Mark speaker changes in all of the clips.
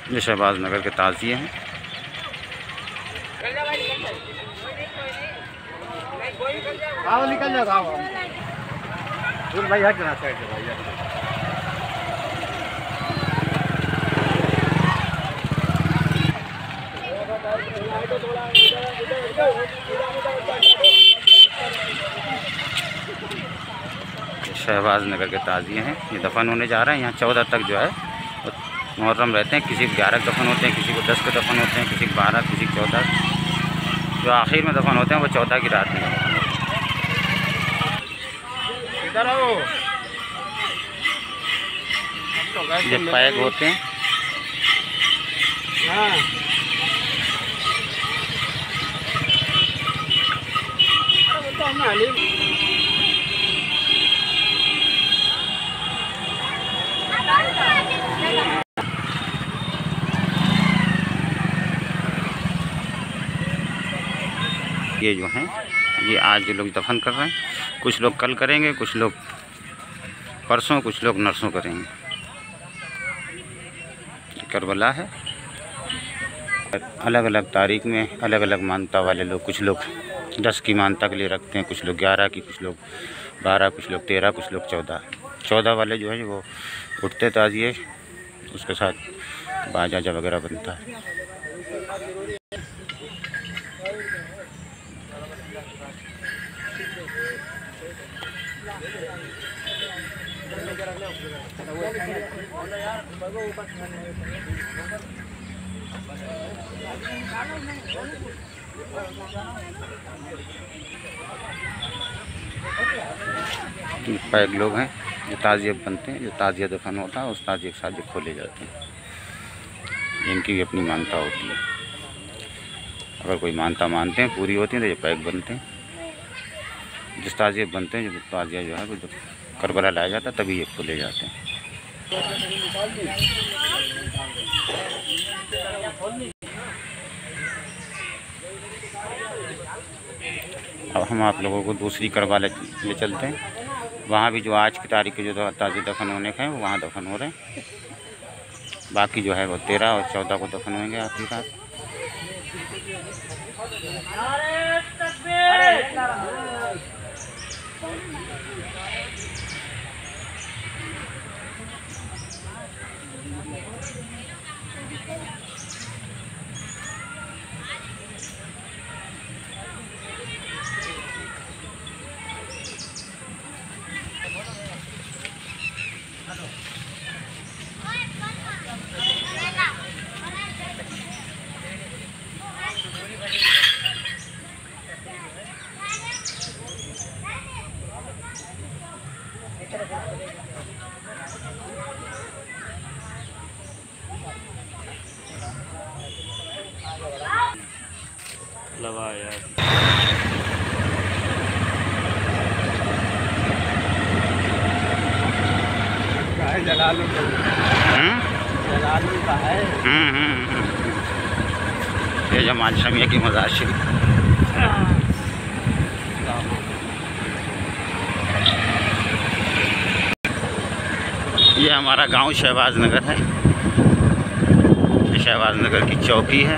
Speaker 1: ये शहबाज नगर के ताज़िए हैं।
Speaker 2: निकल जाओ भाई, हट जाना साइड से भाई।
Speaker 1: शहबाज नगर के ताज़िए हैं। ये दफन होने जा रहे हैं। यहाँ 14 तक जो है मुहर्रम रहते हैं। किसी को 11 दफन होते हैं, किसी को 10 के दफन होते हैं, किसी को 12, किसी को 14। जो आखिर में दफन होते हैं वो 14 की रात में दफन होते हैं।
Speaker 2: इधर आओ।
Speaker 1: ये पैग होते हैं।
Speaker 2: हाँ।
Speaker 1: ये जो हैं ये आज जो लोग दफन कर रहे हैं, कुछ लोग कल करेंगे, कुछ लोग परसों, कुछ लोग नरसों करेंगे। करबला है। अलग अलग तारीख में अलग अलग मानता वाले लोग, कुछ लोग 10 की मानता के लिए रखते हैं, कुछ लोग 11 की, कुछ लोग 12, कुछ लोग 13, कुछ लोग 14 वाले जो है वो उठते ताज़िए, उसके साथ बाजा वगैरह बनता है। पैग लोग हैं जो ताज़िए बनते हैं, जो ताज़िया दफन होता है उस ताज़िए के साथ जो खोले जाते हैं, इनकी भी अपनी मानता होती है। अगर कोई मानता मानते हैं पूरी होती है तो ये पैग बनते हैं। जिस ताज़िए बनते हैं, जो ताज़िया जो है वो जब करबला लाया जाता है तभी ये खोले जाते हैं। अब हम आप लोगों को दूसरी करबला ले चलते हैं। वहाँ भी जो आज की तारीख के जो ताज़िए दफन होने के हैं वो वहाँ दफन हो रहे हैं। बाकी जो है वो 13 और 14 को दफन होंगे आखिरी रात। लवा यार
Speaker 2: जलालू का है।
Speaker 1: ये जमाल शमिया की मज़ार शरीफ। ये हमारा गांव शहबाज नगर है। ये शहबाज नगर की चौकी है।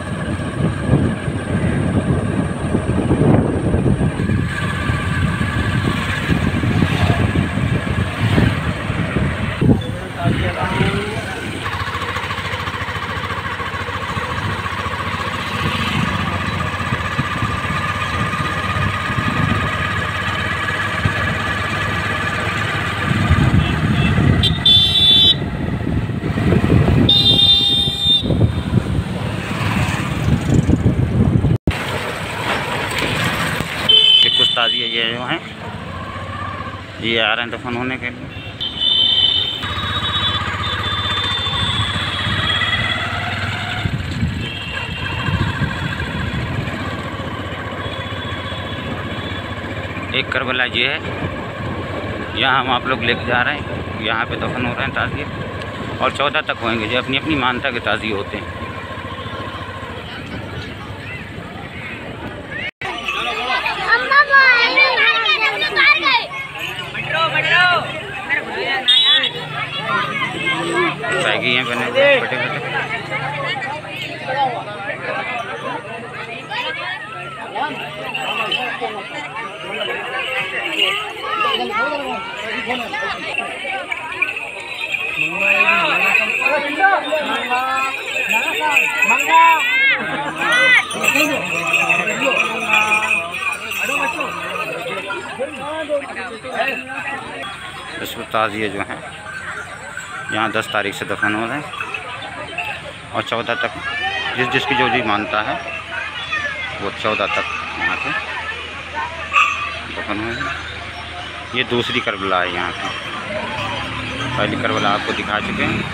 Speaker 1: ताज़िए ये जो हैं ये आ रहे हैं दफन होने के लिए। एक करबला ये है, यहाँ हम आप लोग लेके जा रहे हैं। यहाँ पे दफन हो रहे हैं ताज़िए और 14 तक होंगे जो अपनी अपनी मानता के ताज़िए होते हैं। हैं बने बड़े बड़े। इसमें ताज़िए जो हैं यहाँ 10 तारीख से दफन हो रहे हैं और 14 तक जिसकी जो मानता है वो 14 तक यहाँ पे दफन हुए हैं। ये दूसरी करबला है यहाँ पे, पहली करबला आपको दिखा चुके हैं।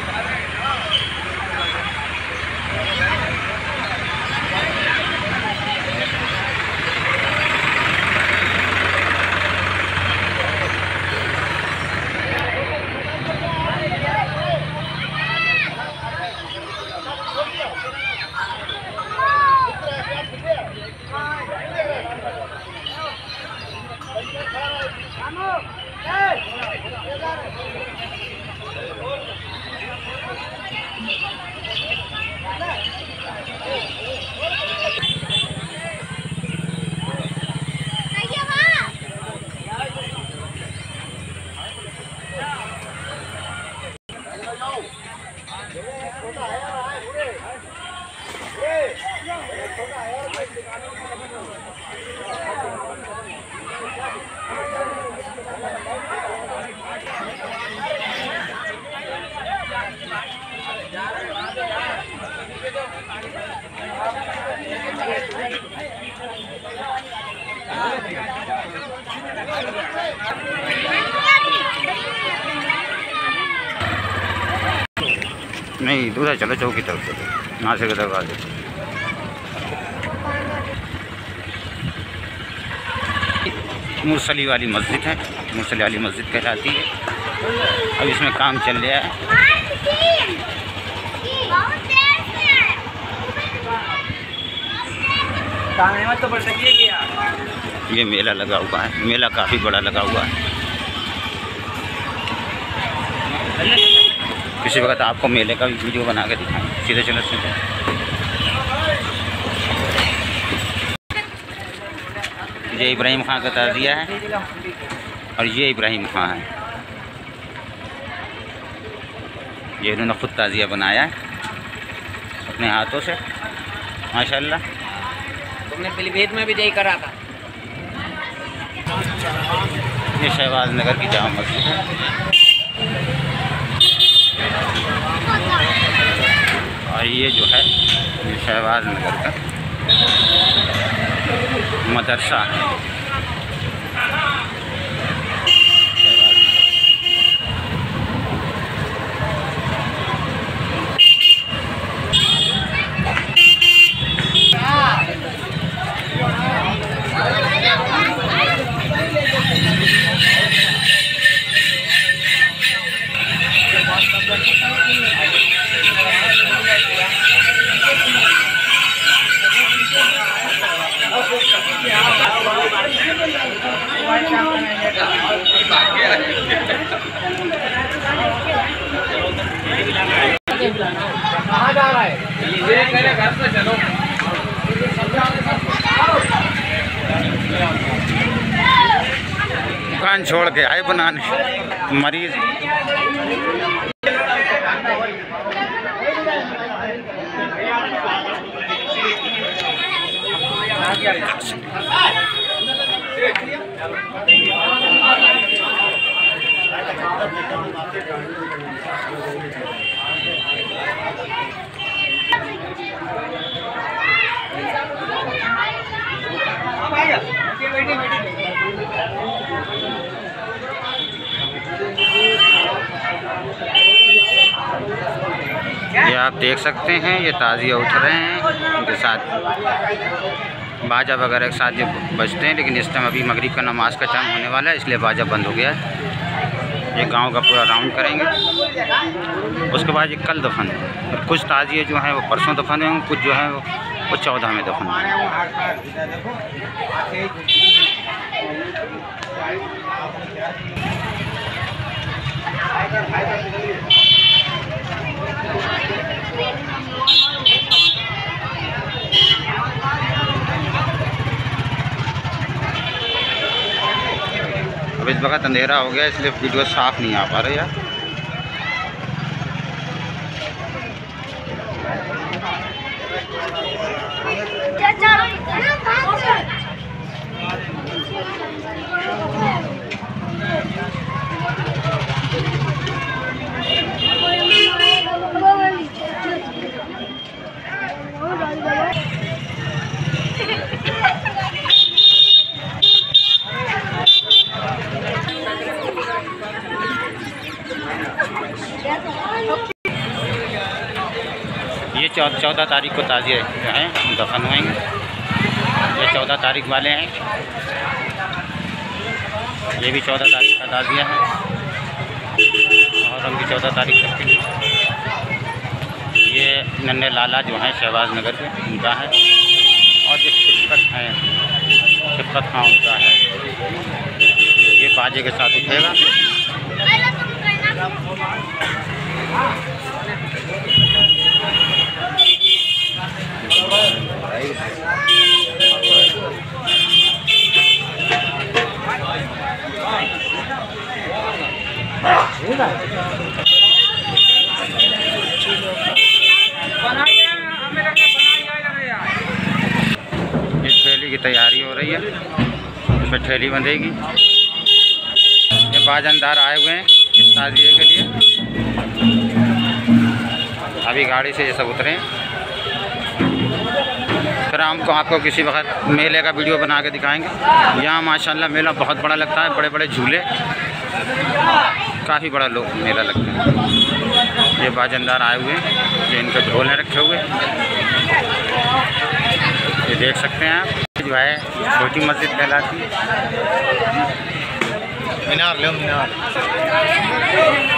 Speaker 1: नहीं दूसरा चलो चौक की तरफ चलो, नासिर के दरवाजे। मुरसली वाली मस्जिद है, मुरसली वाली मस्जिद कहलाती है। अब इसमें काम चल रहा है। ये मेला लगा हुआ है, मेला काफ़ी बड़ा लगा हुआ है। किसी वक्त आपको मेले का भी वीडियो बना के दिखाएं। सीधे चलो सीधे। ये इब्राहिम खां का ताज़िया है और ये इब्राहिम खां है। ये इन्होंने खुद ताज़िया बनाया है अपने हाथों से, माशाल्लाह।
Speaker 3: तुमने पीलीभीत में भी यही करा था।
Speaker 1: ये शहबाज नगर की जामा मस्जिद है। और ये जो है ये शहबाज नगर का मदरसा है।
Speaker 2: कहाँ जा रहा है? घर पे चलो।
Speaker 1: दुकान छोड़ के आए बनाने मरीज। ये आप देख सकते हैं, ये ताज़िया उठ रहे हैं, उनके साथ बाजा वगैरह के साथ जो बजते हैं। लेकिन इस टाइम अभी मगरिब का नमाज का टाइम होने वाला है, इसलिए बाजा बंद हो गया है। ये गांव का पूरा राउंड करेंगे, उसके बाद ये कल दफन है। कुछ ताज़िए जो हैं वो परसों दफन हुए, कुछ जो हैं वो 14 में दफन हुए। वक्त अंधेरा हो गया इसलिए वीडियो साफ नहीं आ पा रही है। ये 14 तारीख को ताज़िया जो हैं दफन होंगे। ये 14 तारीख वाले हैं, ये भी 14 तारीख का ताज़िया है और हम भी 14 तारीख तक के लिए। ये नन्हे लाला जो हैं शहबाज नगर के, उनका है। और जो शिफकत हैं, शिफकत खां उनका है। ये बाजे के साथ उठेगा। इस थैली की तैयारी हो रही है, इसमें थैली बंधेगी। ये बाजनदार आए हुए हैं इस ताज़िए के लिए। अभी गाड़ी से ये सब उतरे हैं। फिर आपको किसी वक्त मेले का वीडियो बना के दिखाएंगे। यहाँ माशाल्लाह मेला बहुत बड़ा लगता है, बड़े बड़े झूले, काफ़ी बड़ा मेला लगता है। ये बाजनदार आए हुए हैं, ये इनके ढोल रखे हुए, ये देख सकते हैं आप। जो है छोटी मस्जिद कहलाती है।
Speaker 2: मीनार ले मीनार।